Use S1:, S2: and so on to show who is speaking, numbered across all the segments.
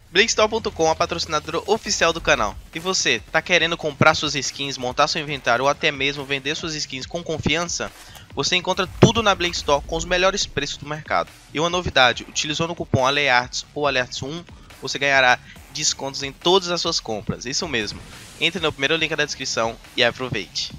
S1: BlakeStore.com é a patrocinadora oficial do canal. E você, tá querendo comprar suas skins, montar seu inventário ou até mesmo vender suas skins com confiança? Você encontra tudo na Blake Store com os melhores preços do mercado. E uma novidade, utilizando o cupom ALEARTS ou ALEARTS1, você ganhará descontos em todas as suas compras. Isso mesmo. Entre no primeiro link da descrição e aproveite.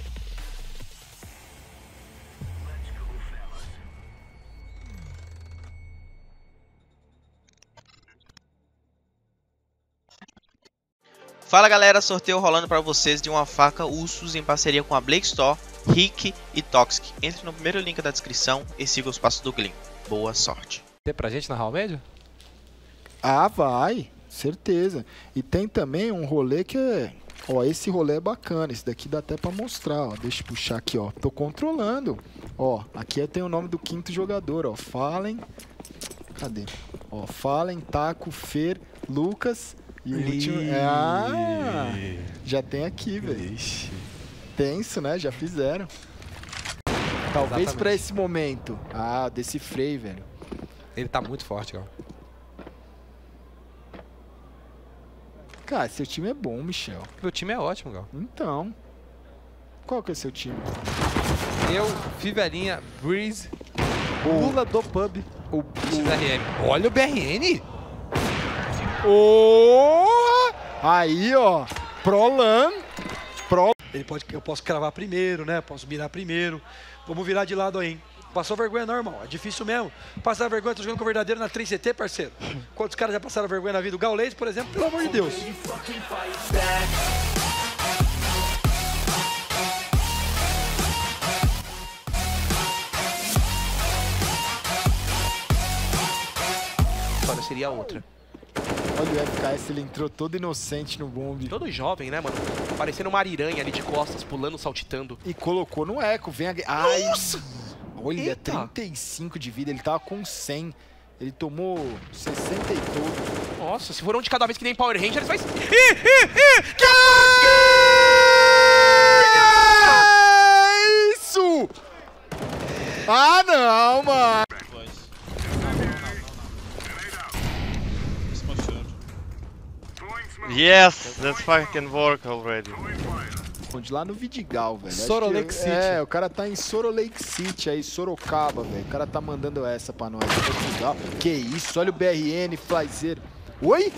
S1: Fala galera, sorteio rolando para vocês de uma faca Ursus em parceria com a Blake Store, Rick e Toxic. Entre no primeiro link da descrição e siga os passos do Glim. Boa sorte.
S2: Tem pra gente na Real Médio?
S3: Ah, vai, certeza. E tem também um rolê que é... Ó, esse rolê é bacana, esse daqui dá até pra mostrar, ó. Deixa eu puxar aqui, ó. Tô controlando. Ó, aqui tem o nome do quinto jogador, ó. Fallen... Cadê? Ó, Fallen, Taco, Fer, Lucas... E o último... Ah, já tem aqui, velho. Tenso, né? Já fizeram. Talvez
S2: Exatamente.
S3: pra esse momento. Ah, decifrei, velho.
S2: Ele tá muito forte, ó.
S3: Cara, seu time é bom, Michel.
S2: Meu time é ótimo, Gal.
S3: Então. Qual que é seu time?
S2: Eu, Fivelinha, Breeze, Lula do Pub, o XRM. Olha o BRN!
S3: Oh! Aí, ó. Prolan.
S4: Eu posso cravar primeiro, né? Posso mirar primeiro. Vamos virar de lado aí, hein? Passou vergonha não, irmão. É difícil mesmo. Passar vergonha, tô jogando com o verdadeiro na 3CT, parceiro. Quantos caras já passaram vergonha na vida? O Gaules, por exemplo, pelo amor de Deus.
S5: A história seria outra.
S3: Olha o FKS, ele entrou todo inocente no bombe.
S5: Todo jovem, né, mano? Parecendo uma ariranha ali de costas, pulando, saltitando.
S3: E colocou no eco. Vem a... Ai,
S5: Nossa!
S3: olha,
S5: Eita!
S3: 35 de vida. Ele tava com 100. Ele tomou 60 e todo.
S5: Nossa, se for um de cada vez que nem Power Rangers, vai...
S3: Isso! Ah, não, mano.
S1: Yes, that fucking work already.
S3: Onde lá no Vidigal, velho. Acho
S2: Soro
S3: que-
S2: Lake City.
S3: É, o cara tá em Soro Lake City aí, Sorocaba, velho. O cara tá mandando essa pra nós. Portugal. Que isso, olha o BRN, Flyzer. Oi?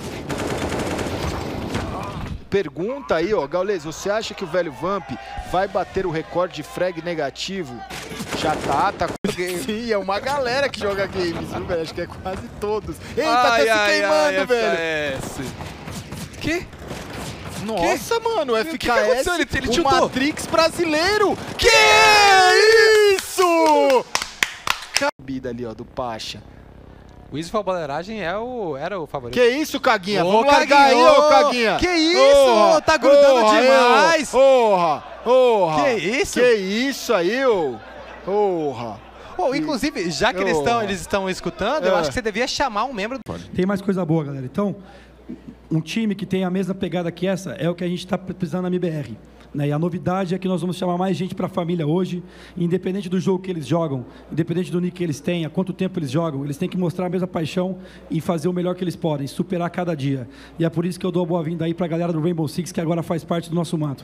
S3: Pergunta aí, ó, Gaules, você acha que o velho Vamp vai bater o recorde de frag negativo? Já tá com Sim, é uma galera que joga games, viu, velho? Acho que é quase todos. Eita, tá se queimando, velho.
S2: Que?
S3: Nossa, mano, o FKS,
S2: que aconteceu? Ele
S3: o
S2: tiltou.
S3: Matrix brasileiro. Que isso? Cabida ali, ó, do Pacha.
S2: O Easy Balderagem era o favorito.
S3: Que isso, Caguinha?
S2: Ô,
S3: Vamos largar aí,
S2: Caguinha,
S3: ô,
S2: ô,
S3: Caguinha.
S2: que isso? Tá grudando demais.
S3: Porra.
S2: Que isso?
S3: Que isso aí, ô. Porra.
S2: Pô, inclusive, já que eles estão escutando, eu acho que você devia chamar um membro do...
S6: Tem mais coisa boa, galera. Então, um time que tem a mesma pegada que essa é o que a gente está precisando na MBR. Né? E a novidade é que nós vamos chamar mais gente para a família hoje, independente do jogo que eles jogam, independente do nick que eles têm, há quanto tempo eles jogam, eles têm que mostrar a mesma paixão e fazer o melhor que eles podem, superar cada dia. E é por isso que eu dou a boa-vinda aí para a galera do Rainbow Six, que agora faz parte do nosso manto.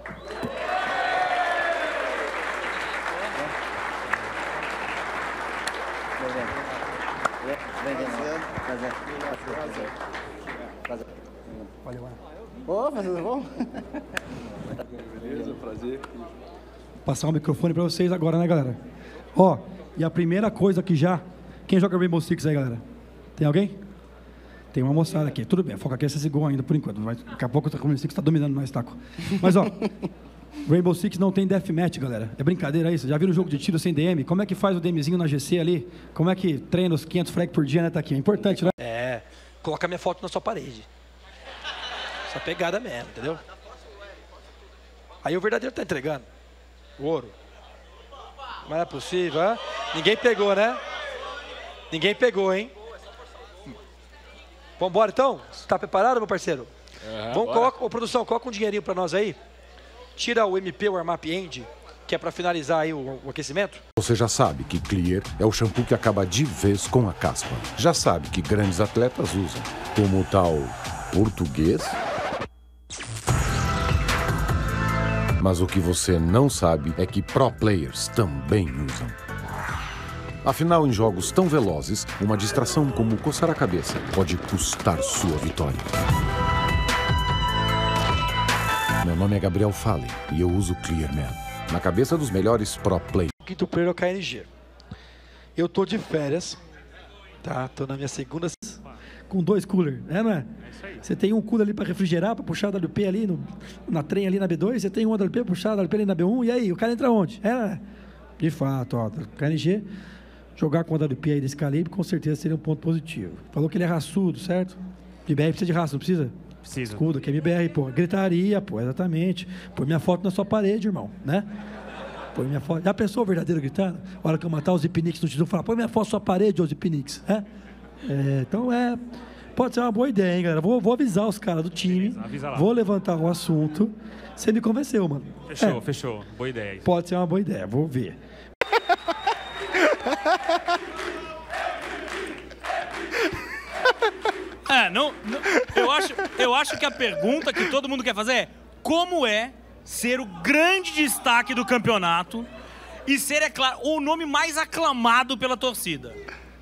S7: Beleza, prazer.
S6: Passar o microfone para vocês agora, né, galera? Ó, e a primeira coisa que já... Quem joga Rainbow Six aí, galera? Tem alguém? Tem uma moçada aqui. Tudo bem, a foca aqui é CSGO ainda, por enquanto. Daqui a pouco o Rainbow Six tá dominando nós, taco. Mas, ó, Rainbow Six não tem deathmatch, galera. É brincadeira isso. Já viram o jogo de tiro sem DM? Como é que faz o DMzinho na GC ali? Como é que treina os 500 frag por dia, né, Taquinho? É importante, né?
S4: É, coloca minha foto na sua parede. Essa pegada mesmo, entendeu? Aí o verdadeiro tá entregando. O ouro. Mas não é possível, hein? Ninguém pegou, né? Ninguém pegou, hein? Vambora então? Você tá preparado, meu parceiro? Vamos, coloca, ô, produção, coloca um dinheirinho pra nós aí. Tira o MP, o Armap End, que é pra finalizar aí o aquecimento.
S8: Você já sabe que Clear é o shampoo que acaba de vez com a caspa. Já sabe que grandes atletas usam, como o tal português. Mas o que você não sabe é que pro players também usam. Afinal, em jogos tão velozes, uma distração como coçar a cabeça pode custar sua vitória. Meu nome é Gabriel Fallen e eu uso Clearman. Na cabeça dos melhores pro players.
S4: O quinto player é o KNG. Eu tô de férias, tá? Tô na minha segunda...
S6: Com 2 coolers, não é? Você tem um cooler ali para refrigerar, para puxar a WP ali na trem ali na B2, você tem um WP para puxar a WP ali na B1, e aí, o cara entra onde? De fato, ó, KNG, jogar com a WP aí desse calibre, com certeza seria um ponto positivo. Falou que ele é raçudo, certo? MBR precisa de raça, não precisa?
S9: Precisa.
S6: Escudo, que é MBR, pô. Gritaria, pô, exatamente. Põe minha foto na sua parede, irmão, né? Põe minha foto. Já pensou o verdadeiro gritando? A hora que eu matar os Zipnix no X1, falar, põe minha foto na sua parede, ô Zipnix, então pode ser uma boa ideia, hein, galera. Vou avisar os caras do time.
S9: Avisa lá.
S6: Vou levantar o assunto. Você me convenceu, mano.
S9: Fechou. Boa ideia.
S6: Pode ser uma boa ideia, vou ver.
S10: Eu acho que a pergunta que todo mundo quer fazer é: como é ser o grande destaque do campeonato e ser, é claro, o nome mais aclamado pela torcida?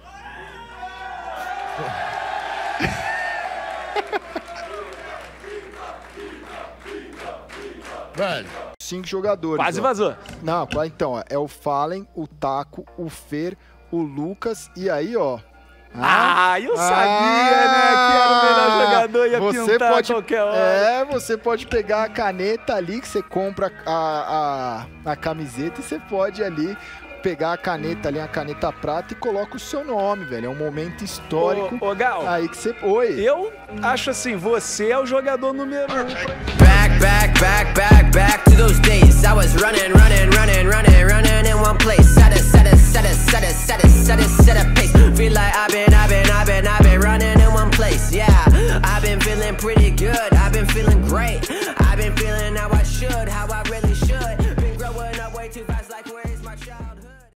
S3: Velho, 5 jogadores.
S5: Quase vazou.
S3: Não, então, ó, é o Fallen, o Taco, o Fer, o Lucas e aí, ó.
S5: Eu sabia, né? Que era o melhor jogador, ia
S3: você
S5: pintar
S3: pode,
S5: a qualquer hora.
S3: Você pode pegar a caneta ali, que você compra a camiseta e você pode ali pegar a caneta ali, a caneta prata e coloca o seu nome, velho. É um momento histórico.
S5: Ô, Gal,
S3: aí que você... Oi.
S5: Eu acho assim, você é o jogador número 1.
S11: Back to those days. I was running in one place. Set a pace. Feel like I've been running in one place. Yeah, I've been feeling pretty good. I've been feeling great.